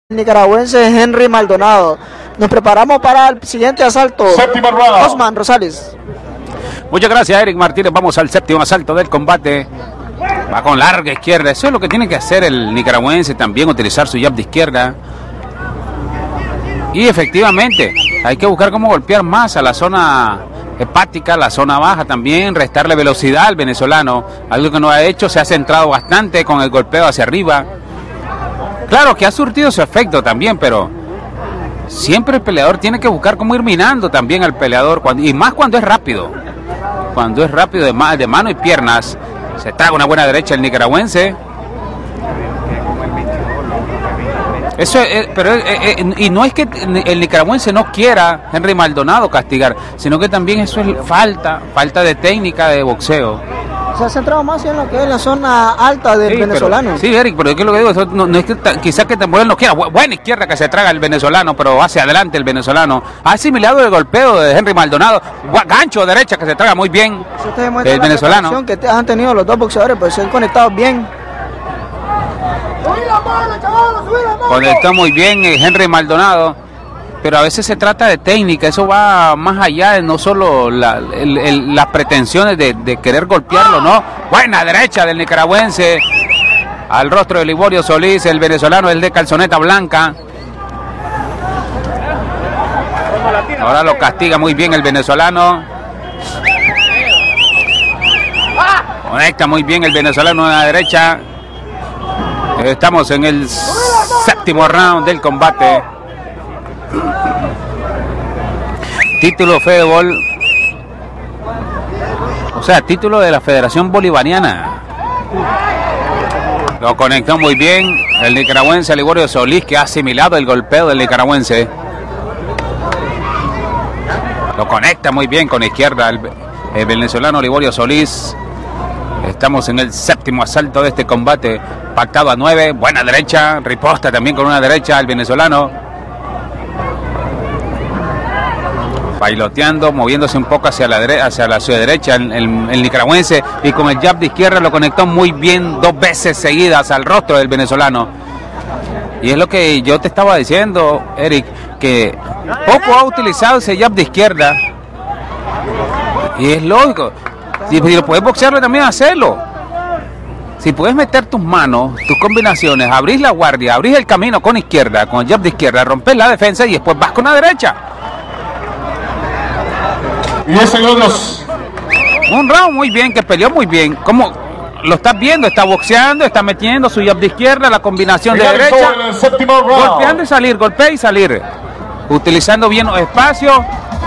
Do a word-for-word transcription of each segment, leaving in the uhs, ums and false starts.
nicaragüense Henry Maldonado. Nos preparamos para el siguiente asalto. Séptimo round. Osman Rosales. Muchas gracias, Eric Martínez. Vamos al séptimo asalto del combate. Va con larga izquierda. Eso es lo que tiene que hacer el nicaragüense también, utilizar su jab de izquierda. Y efectivamente, hay que buscar cómo golpear más a la zona hepática, la zona baja también, restarle velocidad al venezolano. Algo que no ha hecho, se ha centrado bastante con el golpeo hacia arriba. Claro que ha surtido su efecto también, pero siempre el peleador tiene que buscar cómo ir minando también al peleador, cuando, y más cuando es rápido. Cuando es rápido de, ma de mano y piernas, se traga una buena derecha el nicaragüense. Eso es, pero eh, eh, y no es que el nicaragüense no quiera Henry Maldonado castigar, sino que también eso es falta, falta de técnica de boxeo. Se ha centrado más en lo que es la zona alta del Sí, venezolano. Pero, sí, Eric, pero es que lo que digo, eso no, no es que quizás que tampoco él no quiera. Buena izquierda que se traga el venezolano, pero hacia adelante el venezolano. Ha asimilado el golpeo de Henry Maldonado. Gancho derecha que se traga muy bien el venezolano. Que han tenido los dos boxeadores, pues se han conectado bien. Conectó muy bien Henry Maldonado. Pero a veces se trata de técnica, eso va más allá de no solo la, el, el, las pretensiones de, de querer golpearlo, ¿no? Buena derecha del nicaragüense al rostro de Liborio Solís, el venezolano, el de calzoneta blanca. Ahora lo castiga muy bien el venezolano. Conecta muy bien el venezolano a la derecha. Estamos en el séptimo round del combate. Título Fedebol, o sea, título de la Federación Bolivariana. Lo conectó muy bien el nicaragüense Liborio Solís, que ha asimilado el golpeo del nicaragüense. Lo conecta muy bien con izquierda el, el venezolano Liborio Solís. Estamos en el séptimo asalto de este combate, pactado a nueve. Buena derecha, riposta también con una derecha el venezolano. Bailoteando, moviéndose un poco hacia la, hacia la hacia derecha el, el, el nicaragüense, y con el jab de izquierda lo conectó muy bien dos veces seguidas al rostro del venezolano. Y es lo que yo te estaba diciendo, Eric, que poco ha utilizado ese jab de izquierda, y es lógico. Si, si lo puedes boxearlo también, hacerlo. Si puedes meter tus manos, tus combinaciones, abrís la guardia, abrís el camino con izquierda, con el jab de izquierda, rompes la defensa y después vas con la derecha. diez segundos. Un round muy bien, que peleó muy bien. Como lo estás viendo, está boxeando, está metiendo su jab de izquierda, la combinación de derecha, golpeando y salir, golpea y salir, utilizando bien los espacios.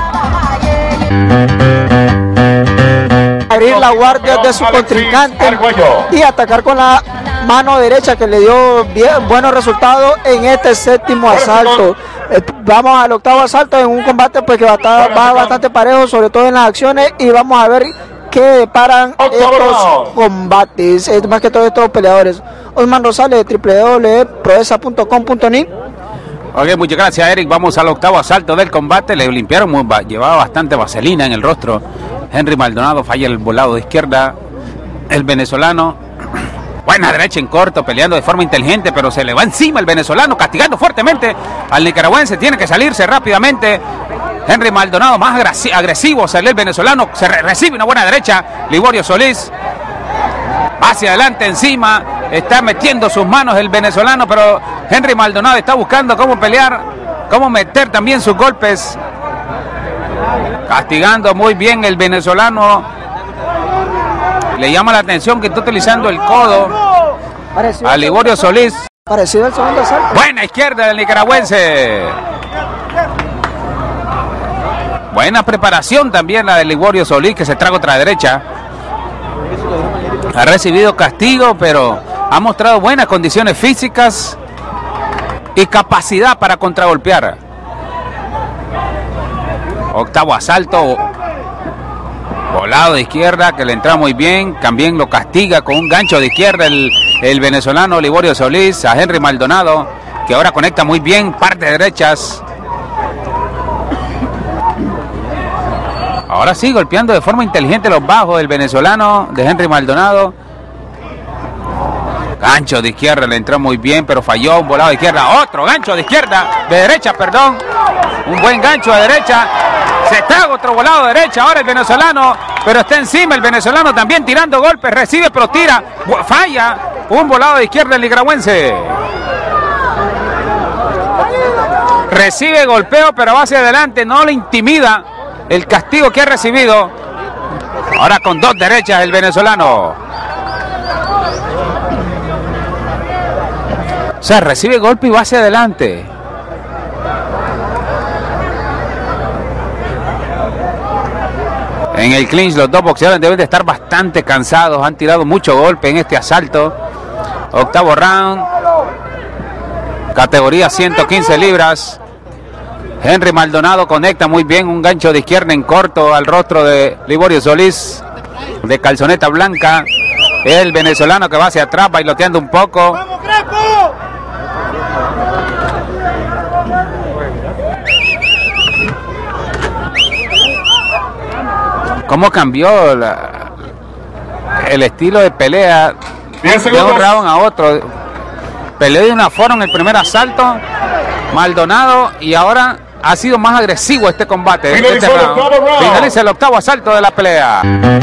Abrir la guardia de su contrincante y atacar con la mano derecha, que le dio bien, buenos resultados en este séptimo asalto. Vamos al octavo asalto en un combate pues que va, a estar, va bastante parejo, sobre todo en las acciones, y vamos a ver qué deparan estos combates, es más que todos estos peleadores. Osman Rosales, doble u doble u doble u punto proeza punto com punto ni. Ok, muchas gracias, Eric. Vamos al octavo asalto del combate. Le limpiaron, muy, llevaba bastante vaselina en el rostro. Henry Maldonado falla el volado de izquierda. El venezolano, buena derecha en corto, peleando de forma inteligente, pero se le va encima el venezolano, castigando fuertemente al nicaragüense. Tiene que salirse rápidamente. Henry Maldonado más agresivo, sale el venezolano, se re recibe una buena derecha. Liborio Solís hacia adelante, encima, está metiendo sus manos el venezolano, pero Henry Maldonado está buscando cómo pelear, cómo meter también sus golpes. Castigando muy bien el venezolano. Le llama la atención que está utilizando el codo a Liborio Solís. Parecido al segundo asalto. Buena izquierda del nicaragüense. Buena preparación también la de Liborio Solís, que se traga otra derecha. Ha recibido castigo, pero ha mostrado buenas condiciones físicas y capacidad para contragolpear. Octavo asalto, volado de izquierda que le entra muy bien, también lo castiga con un gancho de izquierda el, el venezolano Liborio Solís a Henry Maldonado, que ahora conecta muy bien, partes derechas. Ahora sí, golpeando de forma inteligente los bajos del venezolano de Henry Maldonado. Gancho de izquierda, le entró muy bien, pero falló. Un volado de izquierda, otro gancho de izquierda, de derecha, perdón. Un buen gancho de derecha. Se traga otro volado de derecha. Ahora el venezolano, pero está encima. El venezolano también tirando golpes. Recibe, pero tira. Falla. Un volado de izquierda el nicaragüense. Recibe golpeo, pero va hacia adelante. No le intimida el castigo que ha recibido. Ahora con dos derechas el venezolano. O sea, recibe golpe y va hacia adelante. En el clinch los dos boxeadores deben de estar bastante cansados. Han tirado mucho golpe en este asalto. Octavo round. Categoría ciento quince libras. Henry Maldonado conecta muy bien un gancho de izquierda en corto al rostro de Liborio Solís, de calzoneta blanca. El venezolano que va hacia atrás bailoteando un poco. ¿Cómo cambió la, el estilo de pelea de un round a otro? Peleó de una forma en el primer asalto Maldonado y ahora ha sido más agresivo este combate. Finaliza, este round. El, round. Finaliza el octavo asalto de la pelea.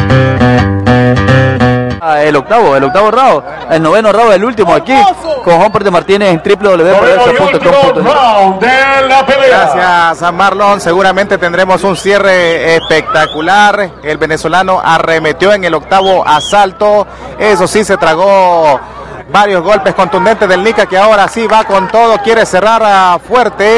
El octavo, el octavo round, el noveno round, el último aquí con Juan Pérez Martínez en doble u doble u doble u punto com punto de Gracias a Marlon, seguramente tendremos un cierre espectacular. El venezolano arremetió en el octavo asalto, eso sí, se tragó varios golpes contundentes del Nica, que ahora sí va con todo, quiere cerrar fuerte.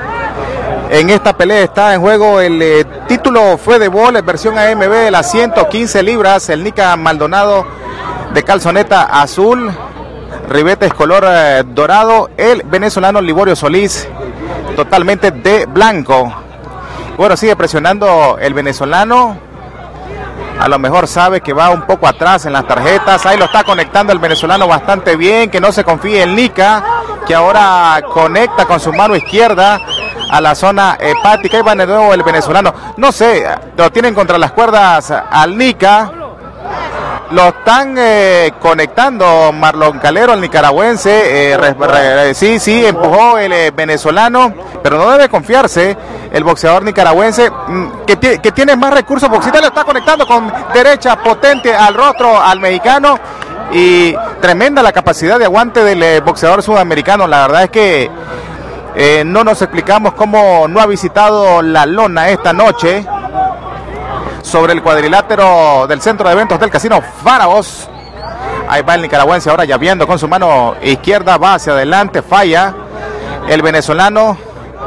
En esta pelea está en juego el eh, título fue de Ball, versión A M B de las ciento quince libras. El Nica Maldonado de calzoneta azul, ribetes color eh, dorado. El venezolano Liborio Solís totalmente de blanco. Bueno, sigue presionando el venezolano. A lo mejor sabe que va un poco atrás en las tarjetas. Ahí lo está conectando el venezolano bastante bien. Que no se confíe el Nica, que ahora conecta con su mano izquierda a la zona hepática. Y va de nuevo el venezolano. No sé, lo tienen contra las cuerdas al Nica. Lo están eh, conectando Marlon Calero, el nicaragüense. Eh, re, re, sí, sí, empujó el eh, venezolano, pero no debe confiarse el boxeador nicaragüense, que, que tiene más recursos boxeadores. Lo está conectando con derecha potente al rostro al mexicano. Y tremenda la capacidad de aguante del eh, boxeador sudamericano. La verdad es que eh, no nos explicamos cómo no ha visitado la lona esta noche sobre el cuadrilátero del centro de eventos del Casino Faraos. Ahí va el nicaragüense ahora ya viendo con su mano izquierda, va hacia adelante, falla el venezolano.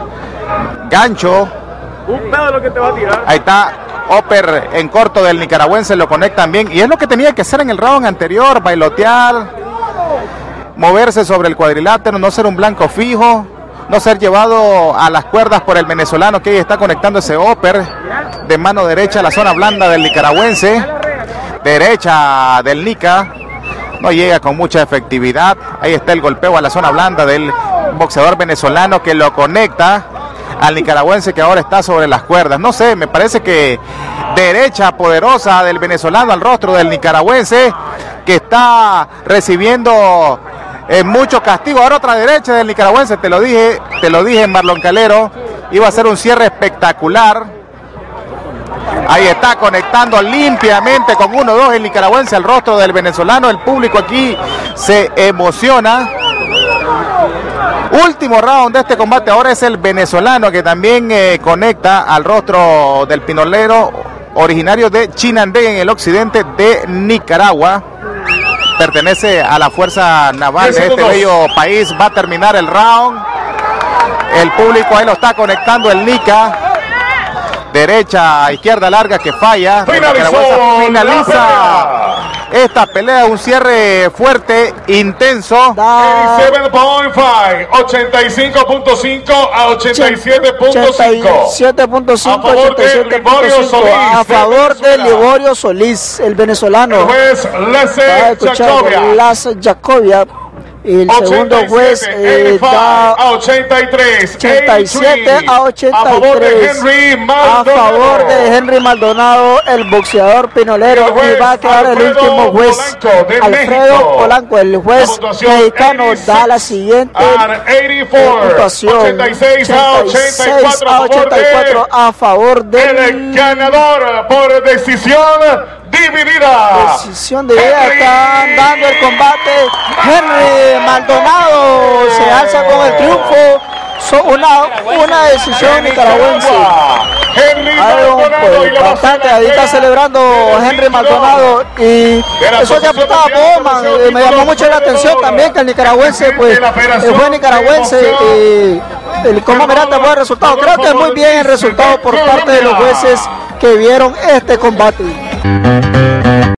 Gancho, un pedo lo que te va a tirar. Ahí está upper en corto del nicaragüense, lo conectan bien y es lo que tenía que hacer en el round anterior, bailotear, moverse sobre el cuadrilátero, no ser un blanco fijo, no ser llevado a las cuerdas por el venezolano, que ahí está conectando ese upper de mano derecha a la zona blanda del nicaragüense. Derecha del Nica, no llega con mucha efectividad. Ahí está el golpeo a la zona blanda del boxeador venezolano, que lo conecta al nicaragüense, que ahora está sobre las cuerdas. No sé, me parece que derecha poderosa del venezolano al rostro del nicaragüense, que está recibiendo eh, mucho castigo. Ahora otra derecha del nicaragüense, te lo dije, te lo dije Marlon Calero, iba a ser un cierre espectacular. Ahí está conectando limpiamente con uno dos el nicaragüense al rostro del venezolano. El público aquí se emociona. Último round de este combate. Ahora es el venezolano que también eh, conecta al rostro del pinolero, originario de Chinandega en el occidente de Nicaragua. Pertenece a la fuerza naval de este bello país. Va a terminar el round. El público ahí lo está conectando el Nica. Derecha, izquierda larga que falla. Finalizó, finaliza esta pelea, un cierre fuerte, intenso. ochenta y cinco punto cinco a ochenta y siete punto cinco. ochenta y siete punto cinco, ochenta y siete punto cinco a favor de Liborio Solís, el venezolano. El juez Lasse Jacobia. Lasse Jacobia Y el segundo juez eh, da a ochenta y tres, ochenta y siete a ochenta y tres a favor de Henry Maldonado, el boxeador pinolero, y va a quedar el último juez Alfredo Polanco. El juez mexicano da la siguiente puntuación: ochenta y seis a ochenta y cuatro a favor del ganador por decisión dividida. Decisión dividida. Están dando el combate. Henry Maldonado se alza con el triunfo. So, una, una decisión nicaragüense. Algo, pues, bastante. Ahí está celebrando Henry Maldonado. Y eso que apuntaba Bowman, eh, me llamó mucho la atención también que el nicaragüense, pues, el buen nicaragüense. Eh, el, ¿Cómo miraste buen resultado? Creo que es muy bien el resultado por parte de los jueces que vieron este combate.